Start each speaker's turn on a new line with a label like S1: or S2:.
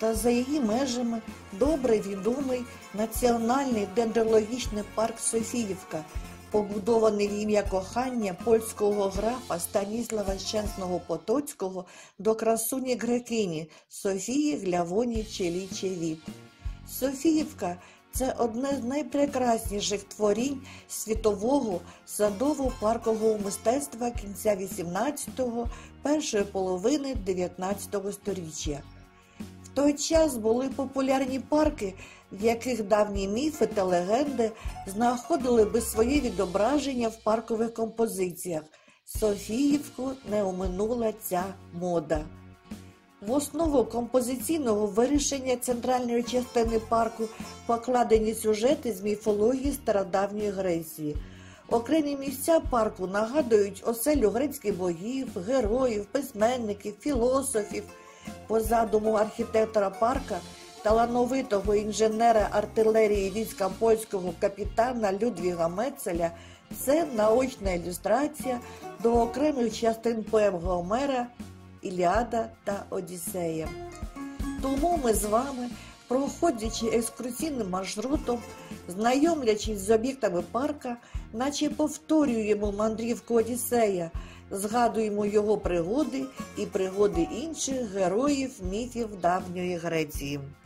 S1: та за її межами добре відомий Національний дендрологічний парк Софіївка, побудований в ім'я кохання польського графа Станіслава Щесного-Потоцького до красуні грекині Софії Глявонів-Челічевіт. Софіївка – це одне з найпрекрасніших творінь світового садово-паркового мистецтва кінця XVIII – першої половини XIX століття. В той час були популярні парки, в яких давні міфи та легенди знаходили би своє відображення в паркових композиціях. Софіївку не оминула ця мода. В основу композиційного вирішення центральної частини парку покладені сюжети з міфології стародавньої Греції. Окремі місця парку нагадують оселю грецьких богів, героїв, письменників, філософів. По задуму архітектора парка, талановитого інженера артилерії війська польського капітана Людвіга Мецеля, це наочна ілюстрація до окремих частин поем Гомера, Іліада та Одіссея. Тому ми з вами, проходячи екскурсійним маршрутом, знайомлячись з об'єктами парка, наче повторюємо мандрівку Одіссея, згадуємо його пригоди і пригоди інших героїв міфів давньої Греції.